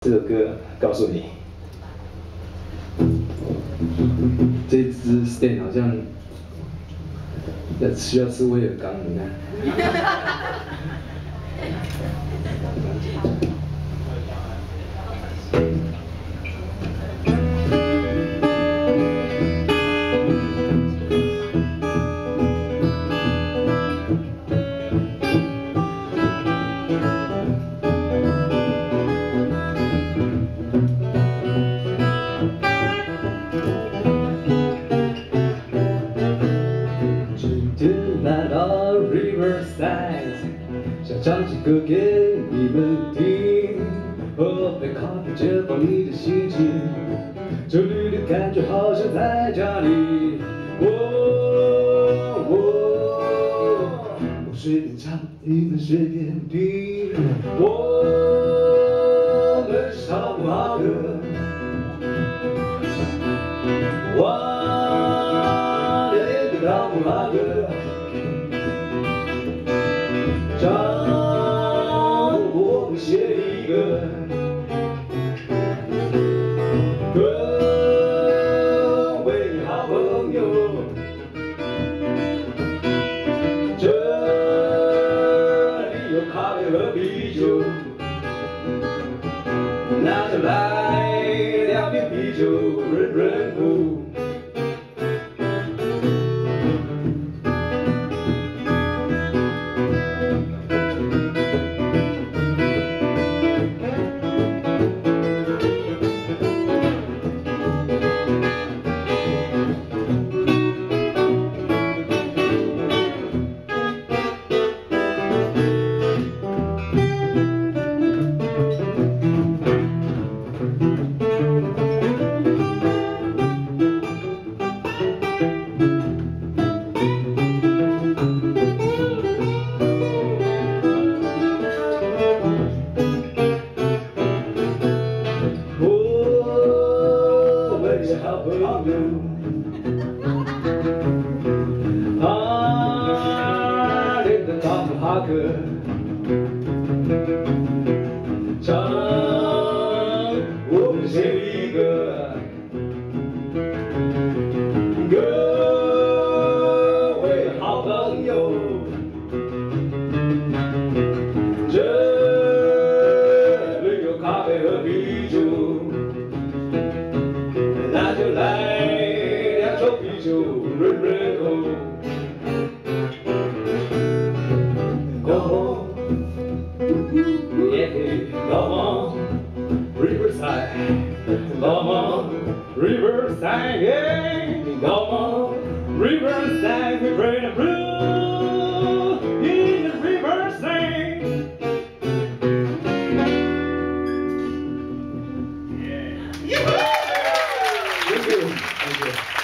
这首歌告诉你，这支 stand 好像需要吃威尔刚，你看。来到 Riverside， 想唱起歌给你们听，喝杯咖啡解放你的心情，这里的感觉好像在家里。我随便唱，你们随便听，我们是汤姆哈克。汤姆哈克，唱我们写一个各位好朋友，这里有咖啡和啤酒，那就来2瓶啤酒润润喉。好朋友，他练的汤姆哈克，唱我们写一个各位好朋友，这里有咖啡和啤酒。那就来2手啤酒润润喉。Come on, yeah, come on, Riverside. Come on, Riverside, yeah. Come on, Riverside, we bring the blue in the Riverside. Yeah. Thank you.